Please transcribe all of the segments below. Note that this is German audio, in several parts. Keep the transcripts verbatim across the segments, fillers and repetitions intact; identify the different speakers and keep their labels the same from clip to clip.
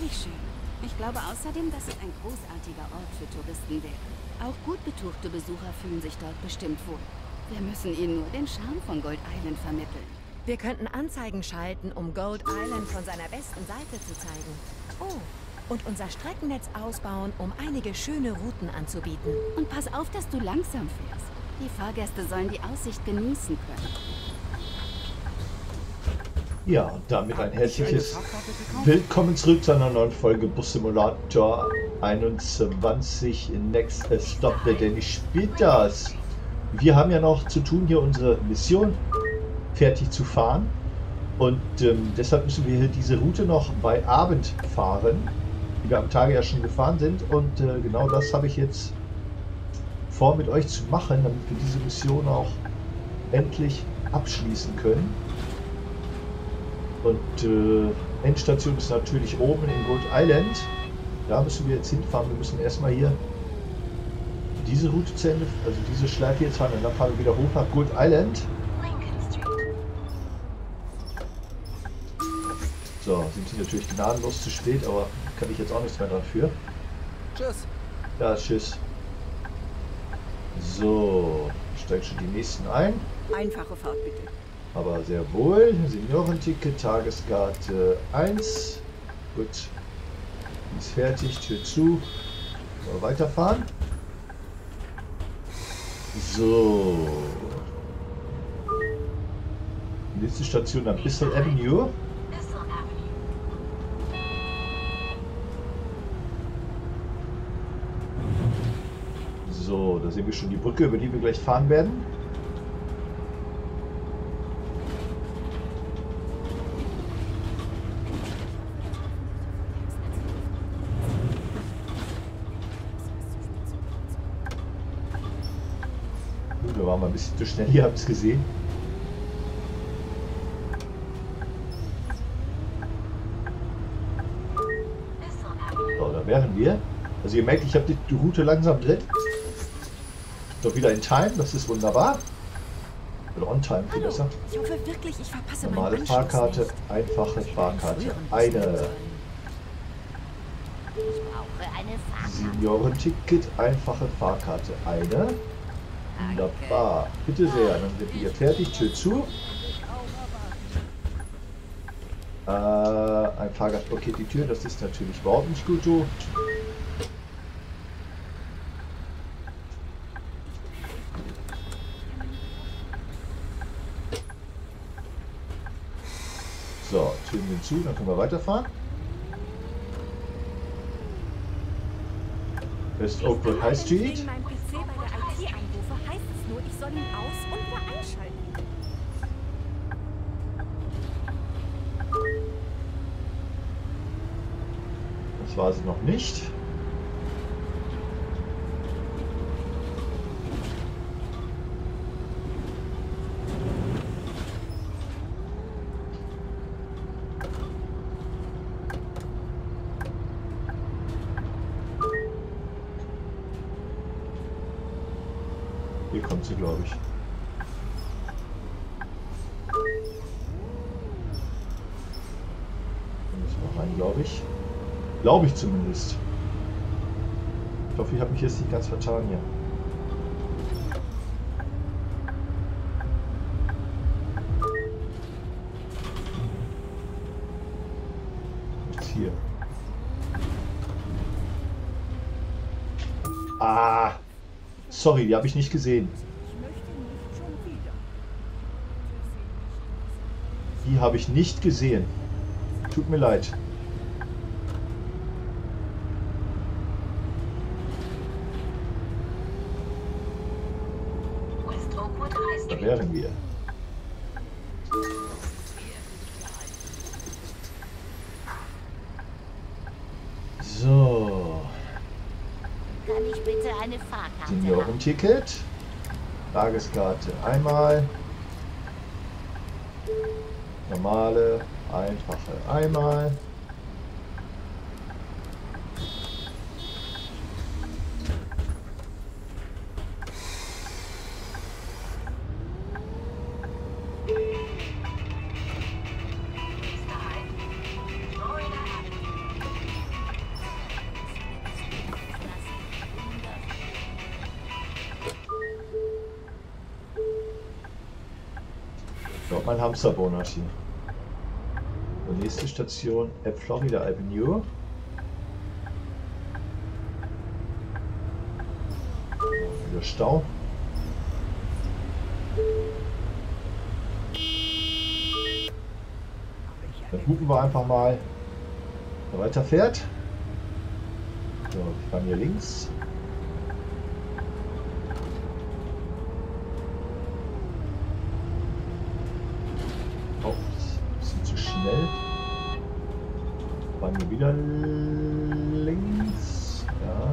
Speaker 1: wirklich schön. Ich glaube außerdem, dass es ein großartiger Ort für Touristen wäre. Auch gut betuchte Besucher fühlen sich dort bestimmt wohl. Wir müssen ihnen nur den Charme von Gold Island vermitteln.
Speaker 2: Wir könnten Anzeigen schalten, um Gold Island von seiner besten Seite zu zeigen. Oh, und unser Streckennetz ausbauen, um einige schöne Routen anzubieten.
Speaker 1: Und pass auf, dass du langsam fährst. Die Fahrgäste sollen die Aussicht genießen können.
Speaker 3: Ja, und damit ein herzliches Willkommen zurück zu einer neuen Folge Bus Simulator einundzwanzig Next Stop. Der Danny spielt das. Wir haben ja noch zu tun, hier unsere Mission fertig zu fahren. Und ähm, deshalb müssen wir hier diese Route noch bei Abend fahren, die wir am Tage ja schon gefahren sind. Und äh, genau das habe ich jetzt vor, mit euch zu machen, damit wir diese Mission auch endlich abschließen können. Und äh, Endstation ist natürlich oben in Gold Island. Da müssen wir jetzt hinfahren. Wir müssen erstmal hier diese Route zu Ende, also diese Schleife jetzt fahren und dann fahren wir wieder hoch nach Gold Island. So, sind sie natürlich gnadenlos zu spät, aber kann ich jetzt auch nichts mehr dran für.
Speaker 4: Tschüss.
Speaker 3: Ja, tschüss. So, steigen schon die nächsten ein.
Speaker 1: Einfache Fahrt bitte.
Speaker 3: Aber sehr wohl. Seniorenticket, Tageskarte eins. Gut. Die ist fertig, Tür zu. Mal weiterfahren. So. Nächste Station am Bissell Avenue. So, da sehen wir schon die Brücke, über die wir gleich fahren werden. Wir waren mal ein bisschen zu schnell, ihr habt es gesehen. So, da wären wir. Also ihr merkt, ich habe die Route langsam drin. Doch wieder in Time, das ist wunderbar. Oder on Time, viel besser.
Speaker 2: Ich hoffe wirklich, ich verpasse
Speaker 3: normale
Speaker 2: meinen
Speaker 3: Fahrkarte,
Speaker 2: nicht.
Speaker 3: einfache Fahrkarte, eine. Seniorenticket, einfache Fahrkarte, eine. Wunderbar. Bitte sehr, dann sind wir hier fertig. Tür zu. Äh, ein Fahrgast blockiert die Tür, das ist natürlich überhaupt nicht gut so. So, Türen sind zu, dann können wir weiterfahren. West Oakwood High Street.
Speaker 2: Wenn mein P C bei der I T anrufe, heißt es nur, ich soll ihn aus- und wieder einschalten.
Speaker 3: Das war sie noch nicht. Hier kommt sie, glaube ich. Da müssen wir rein, glaube ich. Glaube ich zumindest. Ich hoffe, ich habe mich jetzt nicht ganz vertan hier. Jetzt hier. Ah! Sorry, die habe ich nicht gesehen. Die habe ich nicht gesehen. Tut mir leid. Da wären wir. So.
Speaker 5: Kann ich bitte eine Fahrkarte haben?
Speaker 3: Seniorenticket. Tageskarte einmal. Normale, einfache einmal. mein Hamsterbonat hier. Und nächste Station, äh, Florida Avenue. Wieder Stau. Dann gucken wir einfach mal, wer weiter fährt. So, wir fahren hier links. Oh, das ist ein bisschen zu schnell. Fahren wir wieder links. Ja.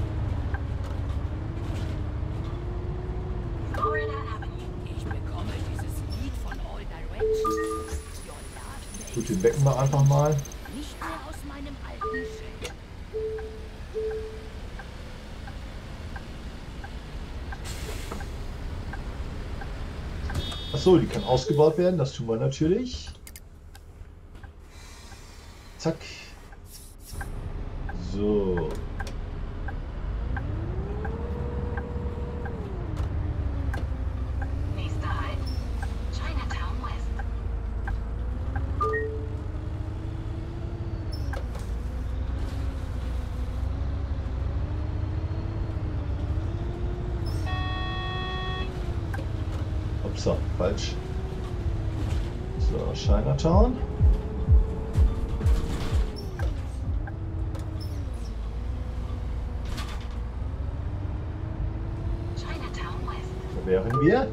Speaker 1: Ich bekomme dieses Lied von All Directions.
Speaker 3: Gut, den wecken wir einfach mal.
Speaker 5: Nicht mehr aus meinem alten Schild.
Speaker 3: Achso, die kann ausgebaut werden, das tun wir natürlich. Zack. So.
Speaker 5: Nächster Halt. Chinatown West.
Speaker 3: Upsa, falsch. So, Chinatown.
Speaker 5: Chinatown West.
Speaker 3: Da wären wir.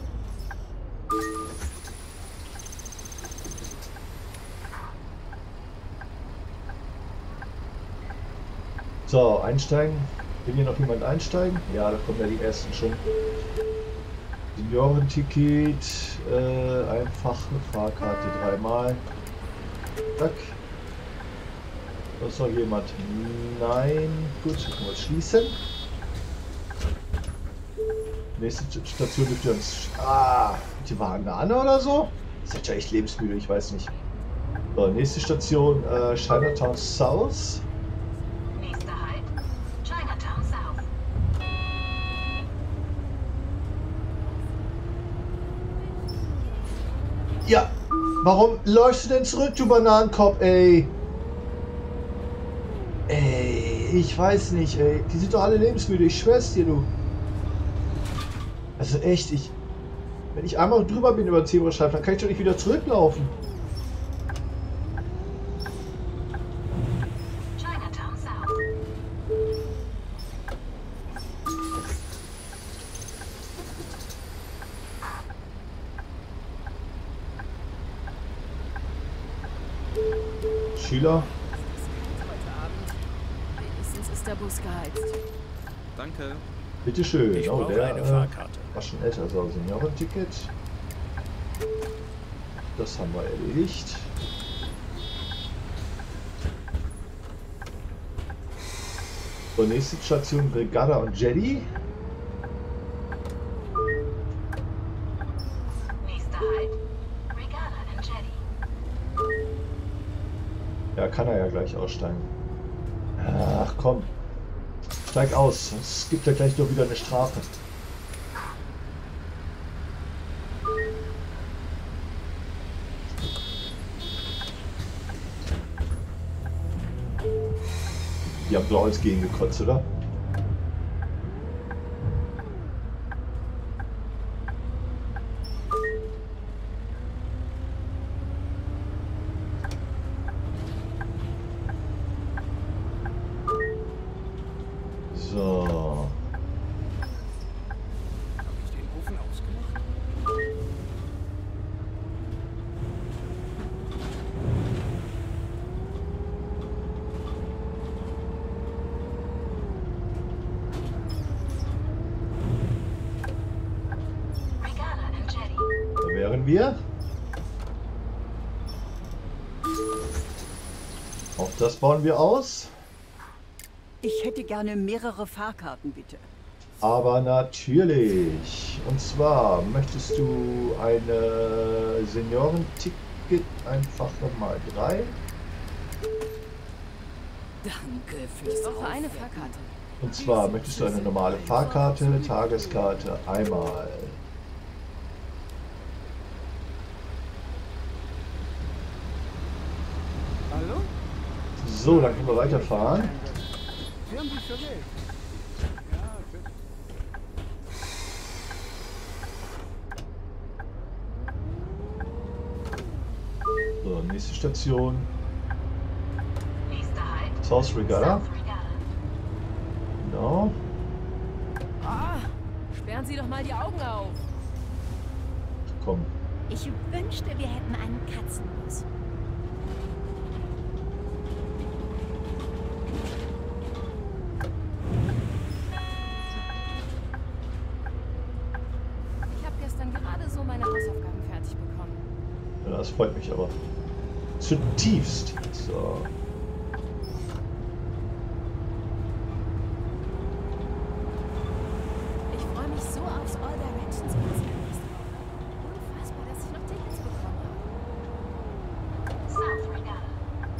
Speaker 3: So, einsteigen. Will hier noch jemand einsteigen? Ja, da kommen ja die ersten schon. Seniorenticket, äh, einfache Fahrkarte dreimal. Zack. Was soll jemand? Nein. Gut, können wir schließen. Nächste Station dürfte uns. Ah, die Wagen da an oder so? Ist jetzt ja echt lebensmüde, ich weiß nicht. So, nächste Station, äh, Chinatown South.
Speaker 5: Nächster Halt. Chinatown South.
Speaker 3: Ja, warum läufst du denn zurück, du Bananenkopf, ey? Ey, ich weiß nicht, ey. Die sind doch alle lebensmüde, ich schwör's dir, du. Also echt, ich... Wenn ich einmal drüber bin über den Zebrastreifen, dann kann ich doch nicht wieder zurücklaufen.
Speaker 5: Chinatown South.
Speaker 3: Schüler,
Speaker 1: Heute Abend. Wenigstens ist der Bus geheizt.
Speaker 4: Danke.
Speaker 3: bitteschön.
Speaker 4: Ich
Speaker 3: Oh,
Speaker 4: brauche
Speaker 3: der
Speaker 4: eine
Speaker 3: äh,
Speaker 4: Fahrkarte.
Speaker 3: war schon älter, also Seniorenticket. Das haben wir erledigt. So, nächste Station Regatta und Jetty.
Speaker 5: Nächster Halt. Regatta and Jetty.
Speaker 3: Ja, kann er ja gleich aussteigen. Ach komm. Steig aus, sonst gibt er gleich doch wieder eine Strafe. Die haben doch alles gegen gekotzt, oder? So.
Speaker 4: Habe ich den Ofen ausgemacht?
Speaker 5: Regatta and Jetty.
Speaker 3: Da wären wir. Auch das bauen wir aus.
Speaker 6: Ich hätte gerne mehrere Fahrkarten, bitte.
Speaker 3: Aber natürlich. Und zwar möchtest du eine Seniorenticket einfach mal drei.
Speaker 1: Danke fürs
Speaker 2: Ich brauche eine
Speaker 1: Aufwecken.
Speaker 2: Fahrkarte.
Speaker 3: Und zwar möchtest du eine normale Fahrkarte, Tageskarte einmal. So, dann können wir weiterfahren.
Speaker 4: Sie haben sich verwählt. Ja, bitte.
Speaker 3: So, nächste Station.
Speaker 5: Nächster Halt.
Speaker 3: South Regatta.
Speaker 5: South Regatta.
Speaker 3: Genau.
Speaker 2: Ah, sperren Sie doch mal die Augen auf.
Speaker 3: Komm.
Speaker 5: Ich wünschte, wir hätten einen Katzenbus.
Speaker 2: Ich habe gestern gerade so meine Hausaufgaben fertig bekommen.
Speaker 3: Ja, das freut mich aber. Zutiefst. So.
Speaker 2: Ich freue mich so aufs All Directions Konzert nächste Woche. Unfassbar, dass ich noch Tickets bekommen habe.
Speaker 5: South Regatta.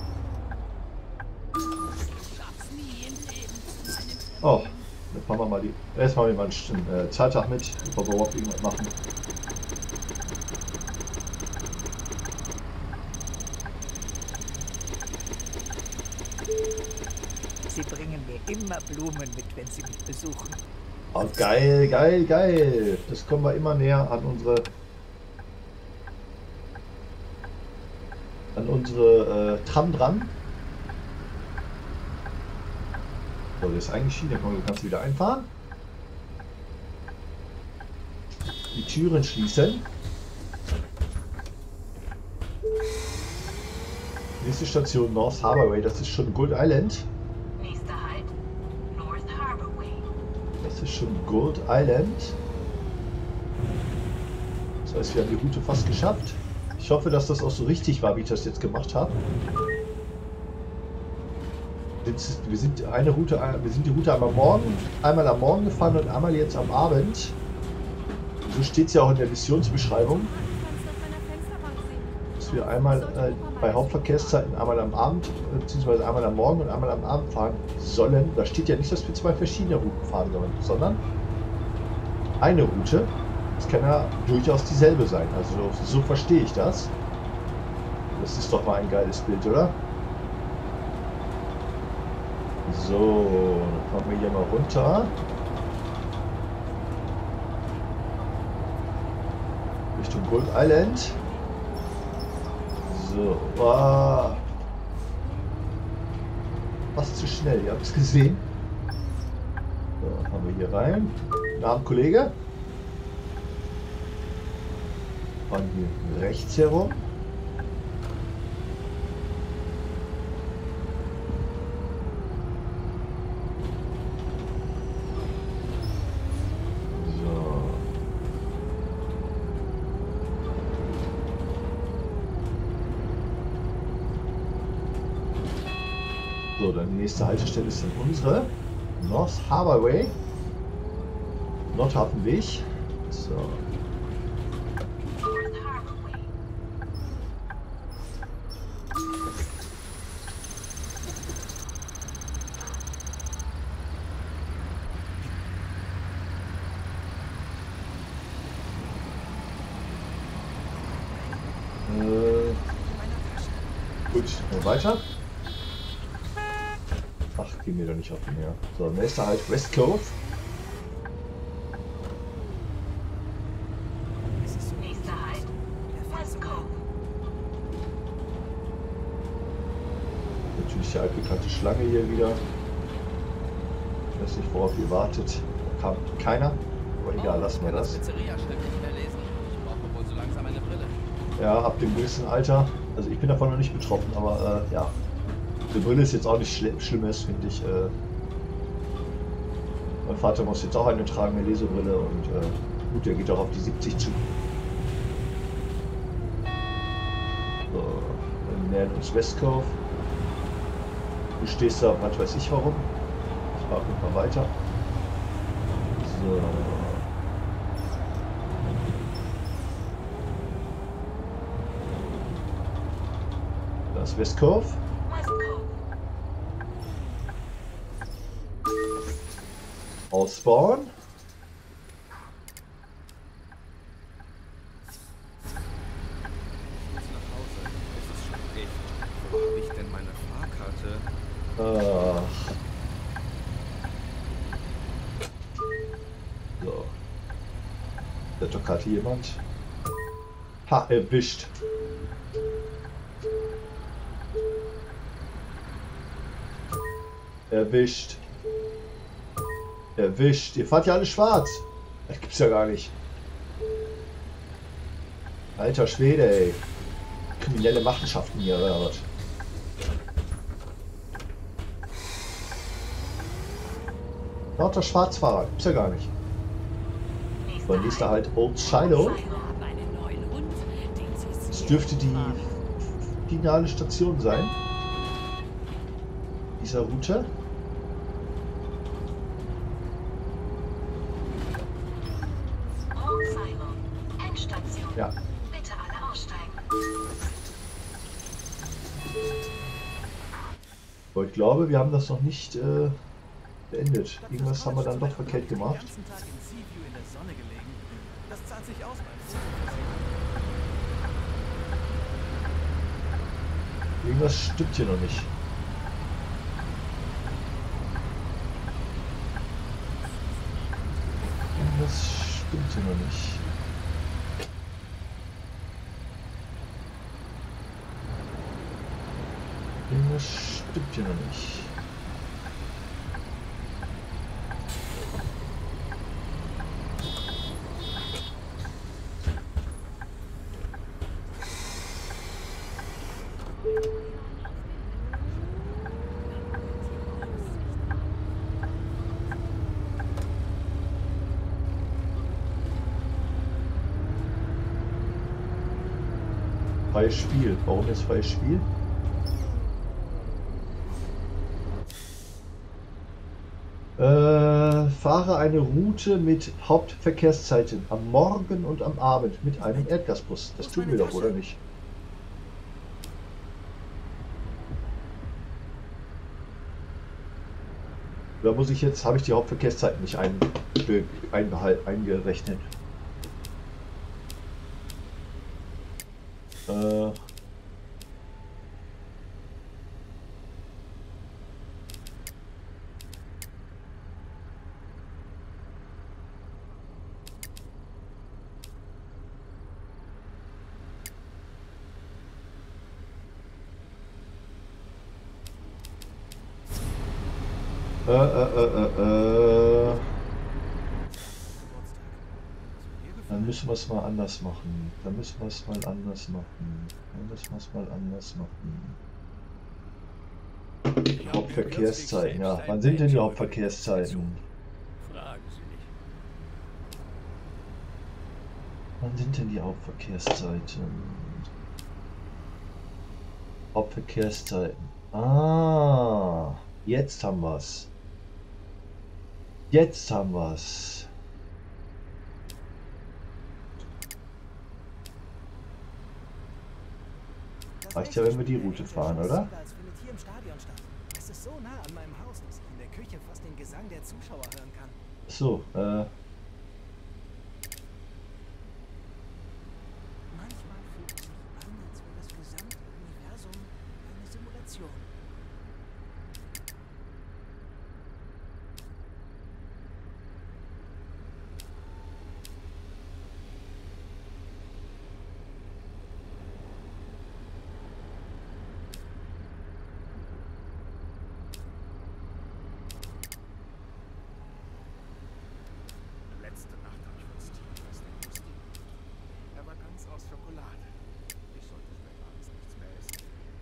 Speaker 3: Oh, dann fahren wir mal die. Erstmal mal einen äh, Zeittag mit, bevor wir überhaupt irgendwas machen.
Speaker 7: Sie bringen mir immer Blumen mit, wenn Sie mich besuchen.
Speaker 3: Oh, geil, geil, geil. Das kommen wir immer näher an unsere an unsere äh, Tram dran. So, das ist eingeschieden, dann kannst du wieder einfahren. Die Türen schließen. Nächste Station North Harbor Way, das ist schon Gold Island.
Speaker 5: Nächster Halt. North Harbor Way.
Speaker 3: Das ist schon Gold Island. Das heißt, wir haben die Route fast geschafft. Ich hoffe, dass das auch so richtig war, wie ich das jetzt gemacht habe. Wir sind eine Route, wir sind die Route einmal morgen, einmal am Morgen gefahren und einmal jetzt am Abend. So steht es ja auch in der Missionsbeschreibung, dass wir einmal äh, bei Hauptverkehrszeiten einmal am Abend bzw. einmal am Morgen und einmal am Abend fahren sollen. Da steht ja nicht, dass wir zwei verschiedene Routen fahren sollen, sondern eine Route. Das kann ja durchaus dieselbe sein. Also so verstehe ich das. Das ist doch mal ein geiles Bild, oder? So, dann fahren wir hier mal runter. Richtung Gold Island. So, ah. Fast zu schnell, ihr habt es gesehen. So, dann fahren wir hier rein. Guten Abend, Kollege. Fahren hier rechts herum. So, dann die nächste Haltestelle ist dann unsere North Harbor Way. Nordhafenweg. So.
Speaker 5: North Harbor Way.
Speaker 3: Äh, gut, noch weiter. Ach, gehen wir doch nicht auf den Meer. So, nächster Halt West Cove.
Speaker 5: Nächster Halt. West Cove.
Speaker 3: Natürlich die altbekannte Schlange hier wieder. Ich weiß nicht, worauf ihr wartet. Da kam keiner. Aber egal, lassen wir das.
Speaker 8: Pizzeria-Schild nicht mehr lesen. Ich brauche wohl so langsam eine Brille.
Speaker 3: Ja, ab dem gewissen Alter. Also ich bin davon noch nicht betroffen, aber äh, ja. Die Brille ist jetzt auch nicht schli Schlimmes, finde ich. Äh, mein Vater muss jetzt auch eine tragen, eine Lesebrille und äh, gut, der geht auch auf die siebzig zu. So, wir nähern uns West Cove. Du stehst da, was weiß ich warum. Ich fahre mal weiter. So. Das ist West Cove.
Speaker 5: West Cove.
Speaker 3: Ausbauen.
Speaker 4: Ich muss nach Hause. Es ist schon spät. Wo habe ich denn meine Fahrkarte?
Speaker 3: Ach. So. Da hat doch gerade jemand. Ha, erwischt. Erwischt. Erwischt. Ihr fahrt ja alle schwarz. Das gibt's ja gar nicht. Alter Schwede, ey. Kriminelle Machenschaften hier, oder was? Lauter Schwarzfahrer. Gibt's ja gar nicht. So, nächster halt Old Shiloh. Das dürfte die finale Station sein. Dieser Route. Ja.
Speaker 2: Bitte alle aussteigen.
Speaker 3: Aber ich glaube, wir haben das noch nicht äh, beendet. Irgendwas haben wir dann doch verkehrt gemacht. Irgendwas stimmt hier noch nicht. Irgendwas stimmt hier noch nicht. Irgendwas stimmt hier noch nicht. Freies Spiel. Warum ist freies Spiel? Äh, fahre eine Route mit Hauptverkehrszeiten am Morgen und am Abend mit einem Erdgasbus. Das tun wir doch, oder nicht? Da muss ich jetzt, habe ich die Hauptverkehrszeiten nicht ein, einbehalten, eingerechnet. Äh, Äh, äh, äh, äh, Dann müssen wir es mal anders machen. Dann müssen wir es mal anders machen. Dann müssen wir es mal anders machen. Die Hauptverkehrszeiten, ja. Wann sind denn die Hauptverkehrszeiten? Wann sind denn die Hauptverkehrszeiten? Hauptverkehrszeiten. Ah, jetzt haben wir es. Jetzt haben wir es. Reicht ja, wenn wir die Route fahren, oder?
Speaker 9: Es ist so nah an meinem Haus, dass ich in der Küche fast den Gesang der Zuschauer hören kann.
Speaker 3: So, äh.
Speaker 9: Manchmal fühlt es sich an, als wäre das gesamte Universum eine Simulation.
Speaker 4: Letzte Nacht habe ich was Tieferes gewusst. Er war ganz aus Schokolade. Ich sollte später abends nichts mehr essen.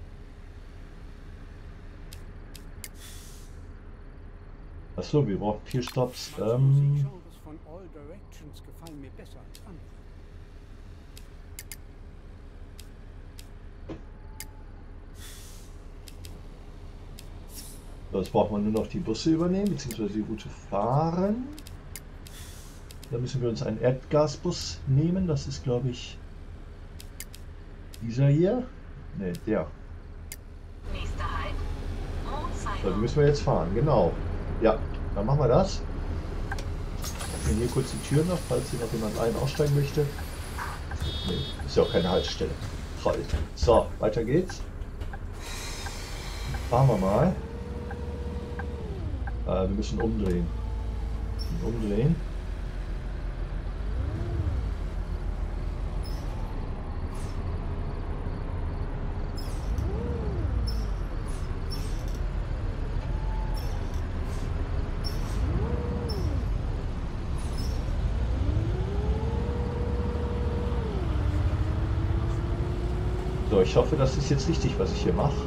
Speaker 3: Achso, wir brauchen vier Stops.
Speaker 4: Manche
Speaker 3: Ähm,
Speaker 4: Musikgenres von All Directions gefallen mir besser als andere.
Speaker 3: jetzt braucht man nur noch die Busse übernehmen, beziehungsweise die Route fahren. Da müssen wir uns einen Erdgasbus nehmen. Das ist, glaube ich, dieser hier. Ne, der. So, die müssen wir jetzt fahren, genau. Ja, dann machen wir das. Öffnen hier kurz die Tür noch, falls hier noch jemand ein- aussteigen möchte. Ne, ist ja auch keine Haltestelle. Toll. So, weiter geht's. Fahren wir mal. Äh, wir müssen umdrehen. Umdrehen. So, ich hoffe, das ist jetzt richtig, was ich hier mache.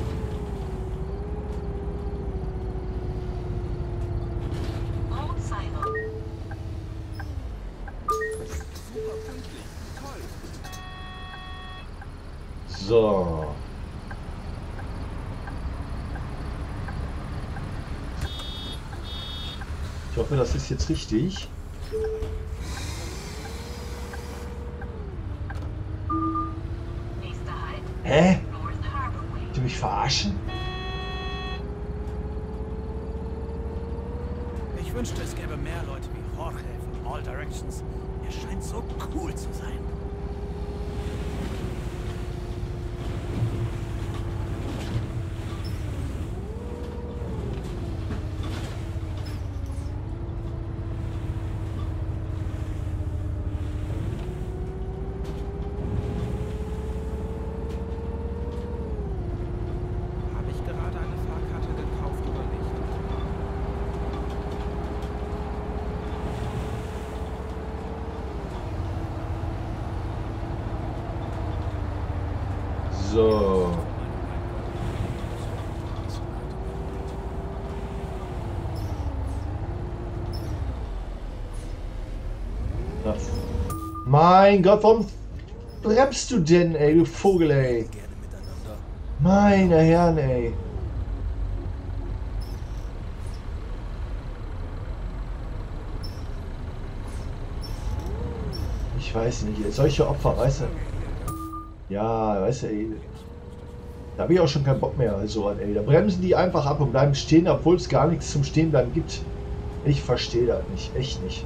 Speaker 3: So. Ich hoffe, das ist jetzt richtig. Hä? Wollt ihr mich verarschen?
Speaker 9: Ich wünschte, es gäbe mehr Leute wie Jorge von All Directions. Er scheint so cool zu sein.
Speaker 3: So. Das. Mein Gott, warum bremst du denn, ey, du Vogel, ey? Meine Herren, ey. Ich weiß nicht, solche Opfer, weißt du? Ja, weißt du, ey. Da habe ich auch schon keinen Bock mehr, also, ey. Da bremsen die einfach ab und bleiben stehen, obwohl es gar nichts zum Stehenbleiben gibt. Ich verstehe das nicht, echt nicht.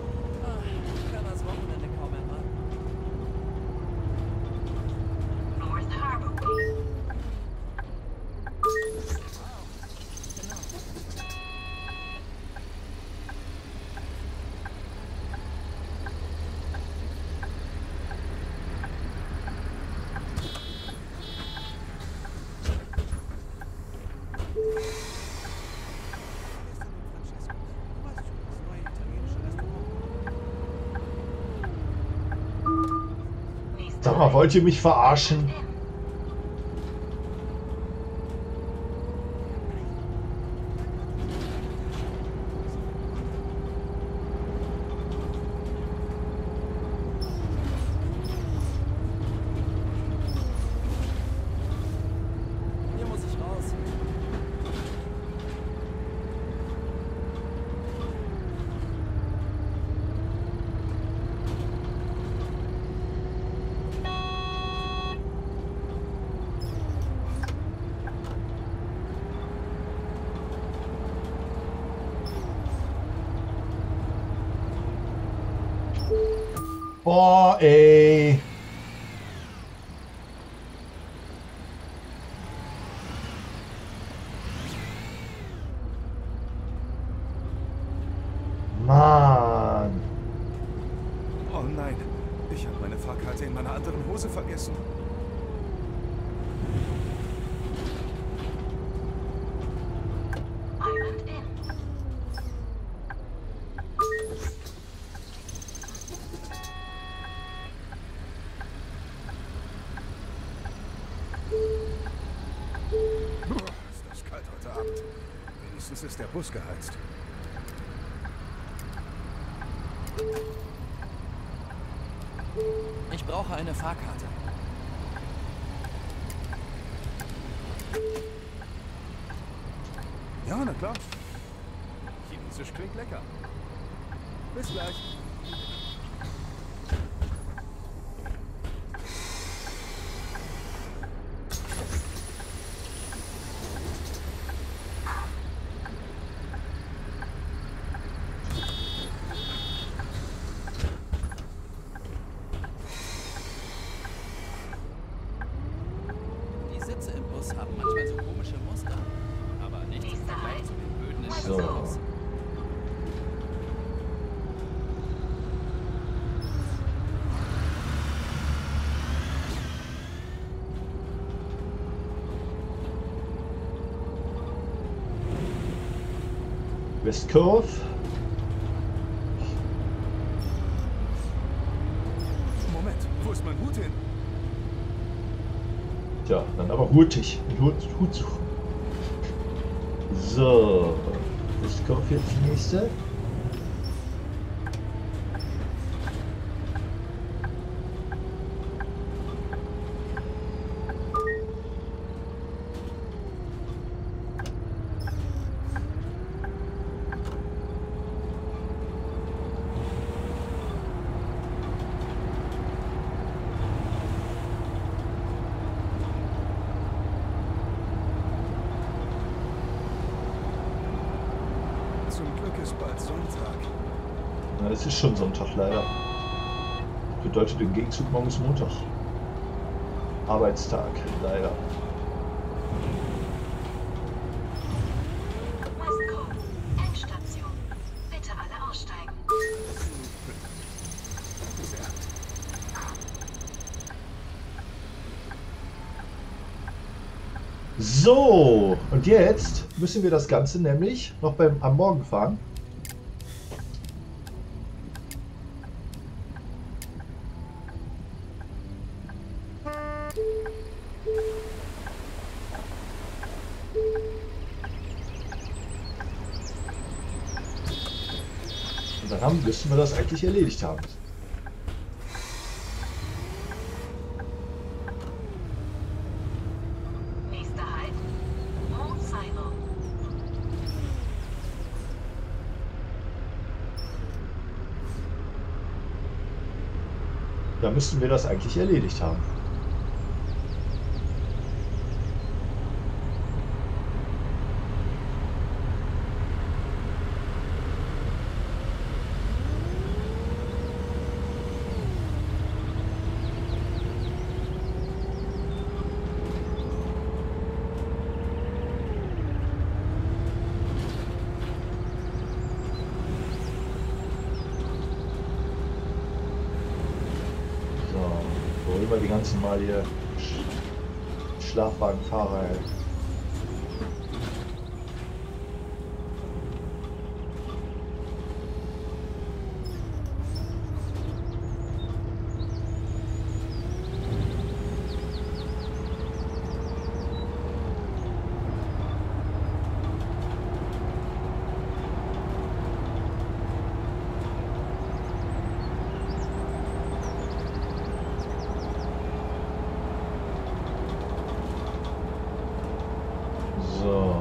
Speaker 3: Sag mal, wollt ihr mich verarschen?
Speaker 8: Hier muss ich raus.
Speaker 3: Boah, ey. Mann.
Speaker 4: Oh nein, ich habe meine Fahrkarte in meiner anderen Hose vergessen. Ist das kalt heute Abend. Wenigstens ist der Bus geheizt.
Speaker 8: Ich brauche eine Fahrkarte.
Speaker 4: Ja, na klar. Chinesisch klingt lecker. Bis gleich.
Speaker 8: Die Sitze im Bus haben manchmal so komische Muster. Aber nichts im Vergleich zu den Böden in
Speaker 3: So. West Cove.
Speaker 4: Moment, wo ist mein Hut hin?
Speaker 3: Tja, dann aber hurtig. Hut, Hut suchen. So. West Cove jetzt die nächste.
Speaker 4: Zum Glück ist bald Sonntag.
Speaker 3: Na, es ist schon Sonntag leider. Bedeutet im Gegenzug morgen ist Montag. Arbeitstag, leider.
Speaker 10: Westcove, Endstation. Bitte alle aussteigen.
Speaker 4: Danke sehr.
Speaker 3: So, und jetzt müssen wir das Ganze nämlich noch beim, am Morgen fahren. Und dann haben, müssen wir das eigentlich erledigt haben.
Speaker 10: Nächster Halt. Mount Sinai.
Speaker 3: Da müssten wir das eigentlich erledigt haben. Holen wir die ganzen Mal hier Sch Schlafwagenfahrer. Ey. So.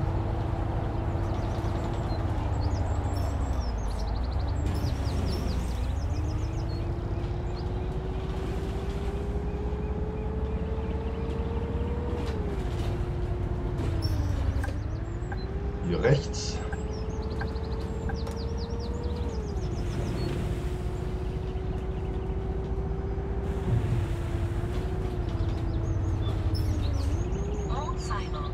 Speaker 3: Hier rechts.
Speaker 10: Mount Sinai.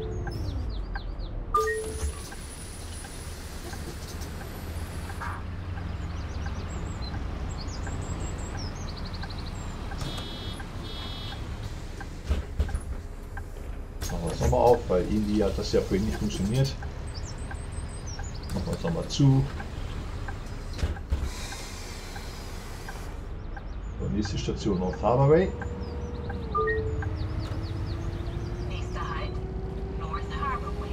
Speaker 3: Machen wir es nochmal auf, weil irgendwie hat das ja vorhin nicht funktioniert. Machen wir es nochmal zu. So, nächste Station North Harbor Way.
Speaker 10: Nächster Halt. North Harbor Way.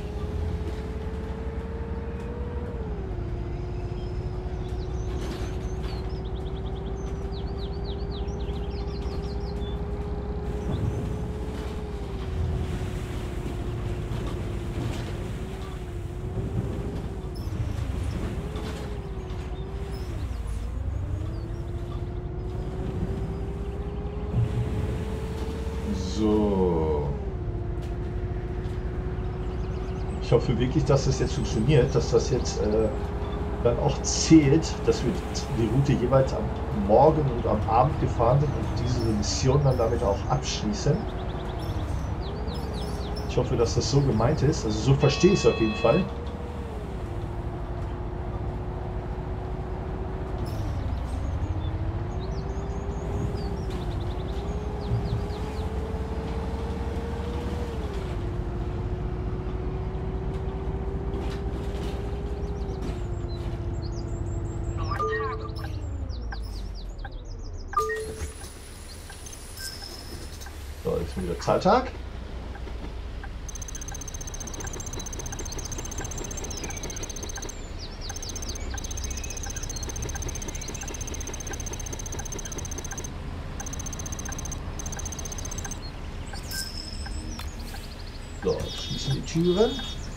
Speaker 3: So. Ich hoffe wirklich, dass das jetzt funktioniert, dass das jetzt äh, dann auch zählt, dass wir die Route jeweils am Morgen und am Abend gefahren sind und diese Mission dann damit auch abschließen. Ich hoffe, dass das so gemeint ist. Also so verstehe ich es auf jeden Fall. wieder Zahltag. So, schließen die Türen.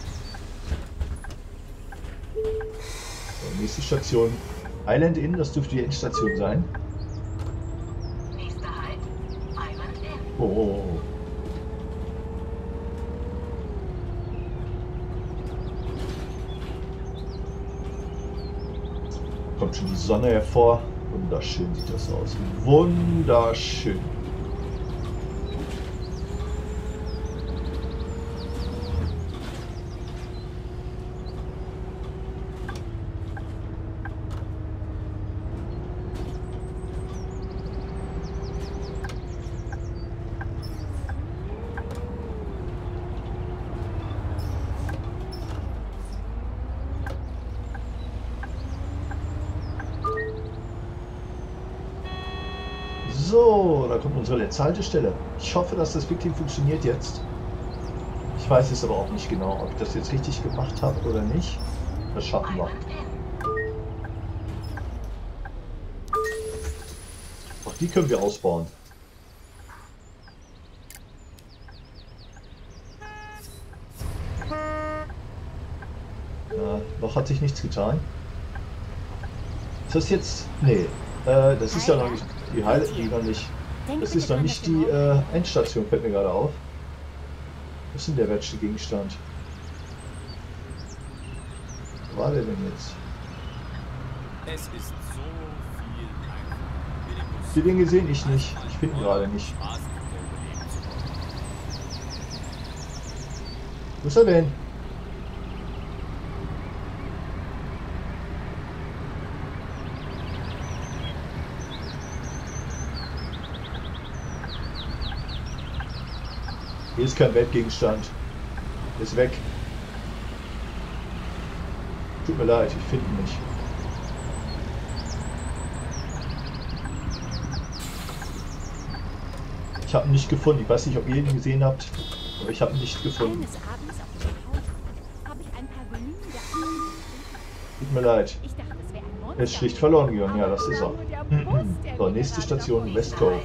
Speaker 3: So, nächste Station. Island Inn, das dürfte die Endstation sein.
Speaker 10: Nächster Halt, Island Inn.
Speaker 3: Oh, oh, oh. Kommt schon die Sonne hervor. Wunderschön sieht das aus. Wunderschön. So, da kommt unsere letzte Haltestelle. Ich hoffe, dass das wirklich funktioniert jetzt. Ich weiß es aber auch nicht genau, ob ich das jetzt richtig gemacht habe oder nicht. Das schaffen wir. Auch die können wir ausbauen. Ja, noch hat sich nichts getan. Ist das jetzt... Nee, äh, das ist ja noch nicht... Die Heile, die noch nicht. Das ist noch nicht die äh, Endstation, fällt mir gerade auf. Was ist denn der letzte Gegenstand? Wo war der denn jetzt?
Speaker 8: Es ist so viel einfacher.
Speaker 3: Die Dinge sehe ich nicht. Ich finde ihn gerade nicht. Wo ist er denn? Hier ist kein Weltgegenstand. Ist weg. Tut mir leid, ich finde ihn nicht. Ich habe ihn nicht gefunden. Ich weiß nicht, ob ihr ihn gesehen habt, aber ich habe ihn nicht gefunden. Tut mir leid. Er ist schlicht verloren gegangen. Ja, das ist er. So, nächste Station, West Cove.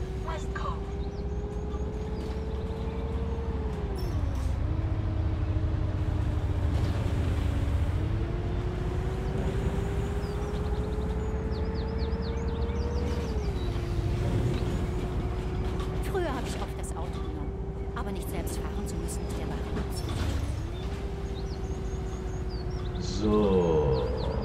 Speaker 3: So.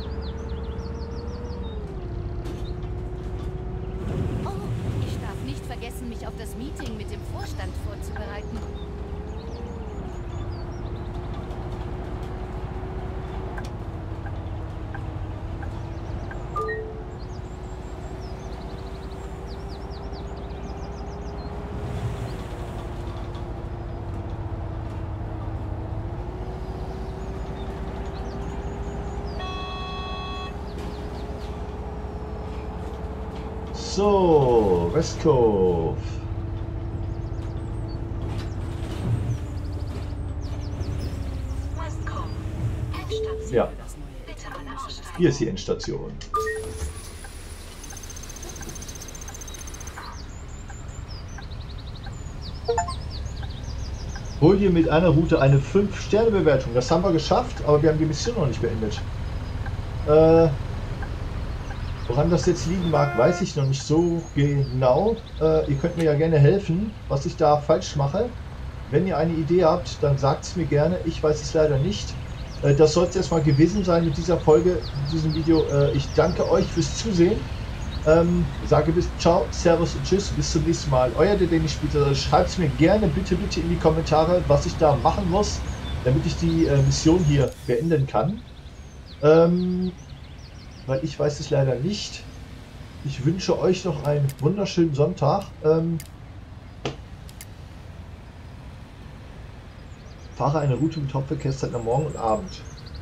Speaker 1: Oh, ich darf nicht vergessen, mich auf das Meeting mit dem Vorstand vorzubereiten.
Speaker 3: So, West Cove.
Speaker 10: West Cove. Endstation.
Speaker 3: Ja,
Speaker 10: Bitte alle aussteigen.
Speaker 3: hier ist die Endstation. Hol dir mit einer Route eine fünf Sterne Bewertung. Das haben wir geschafft, aber wir haben die Mission noch nicht beendet. Äh... Woran das jetzt liegen mag, weiß ich noch nicht so genau. Äh, ihr könnt mir ja gerne helfen, was ich da falsch mache. Wenn ihr eine Idee habt, dann sagt es mir gerne. Ich weiß es leider nicht. Äh, das soll es erstmal gewesen sein mit dieser Folge, mit diesem Video. Äh, ich danke euch fürs Zusehen. Ähm, sage bis ciao, servus und tschüss. Bis zum nächsten Mal. Euer der Dänisch Spieler. Schreibt es mir gerne bitte, bitte in die Kommentare, was ich da machen muss, damit ich die äh, Mission hier beenden kann. Ähm... Weil ich weiß es leider nicht. Ich wünsche euch noch einen wunderschönen Sonntag. Ähm, fahre eine Route mit Hauptverkehrszeit am Morgen und Abend.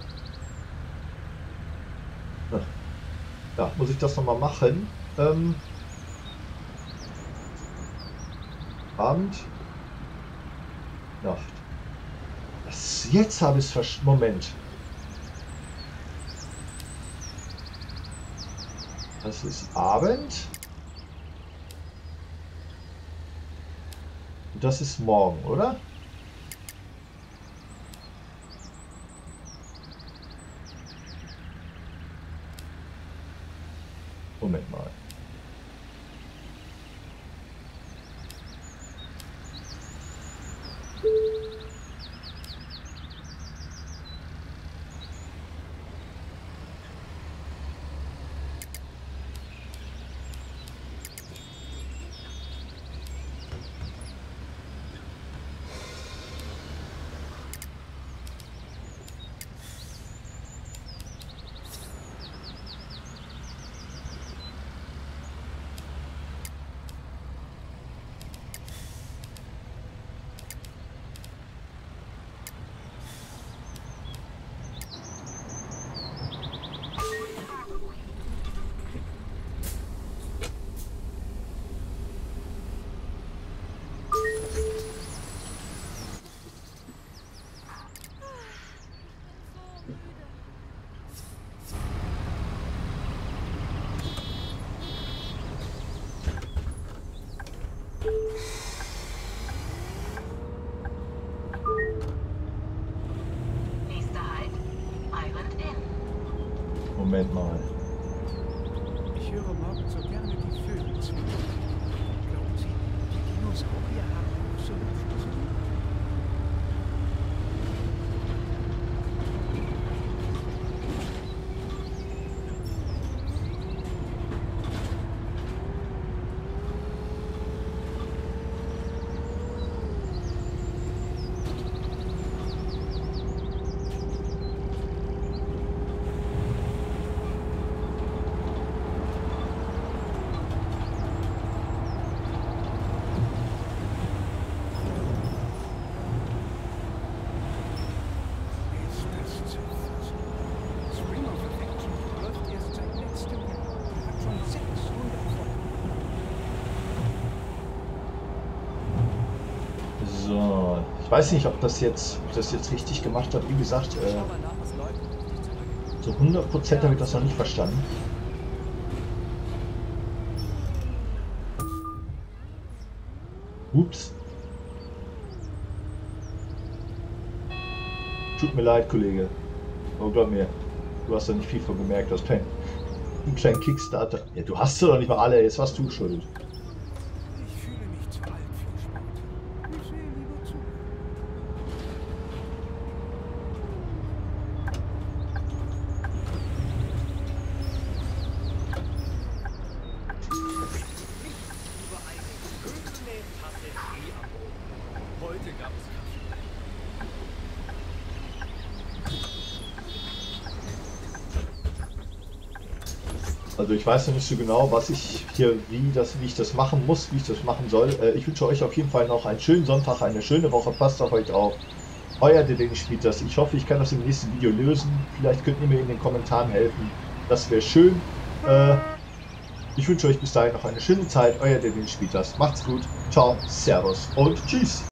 Speaker 3: Ja, muss ich das nochmal machen. Ähm, Abend. Nacht. Das, jetzt habe ich es verstanden. Moment. Das ist Abend. Und das ist morgen, oder? Moment mal. Moment mal.
Speaker 4: Ich höre morgens so gerne die Vögel zwitschern. Glauben Sie, die Dinosaurier haben auch so Luften?
Speaker 3: So, ich weiß nicht, ob das jetzt, ob ich das jetzt richtig gemacht habe. Wie gesagt, äh, so hundert Prozent habe ich das noch nicht verstanden. Ups. Tut mir leid, Kollege. Oh, glaub mir, du hast da nicht viel von gemerkt. Du hast keinen, einen kleinen Kickstarter. Ja, du hast doch nicht mal alle. Jetzt warst du schuld.
Speaker 4: Ich fühle mich zu alt für Sport. Ich sehe lieber zu.
Speaker 8: Über eine schöne Tasse Tee am Boden. Heute gab es Kaffee.
Speaker 3: Also ich weiß noch nicht so genau, was ich hier, wie das, wie ich das machen muss, wie ich das machen soll. Äh, ich wünsche euch auf jeden Fall noch einen schönen Sonntag, eine schöne Woche. Passt auf euch auf. Euer Dedeni spielt das. Ich hoffe, ich kann das im nächsten Video lösen. Vielleicht könnt ihr mir in den Kommentaren helfen. Das wäre schön. Äh, ich wünsche euch bis dahin noch eine schöne Zeit. Euer Dedeni spielt das. Macht's gut. Ciao, Servus und Tschüss.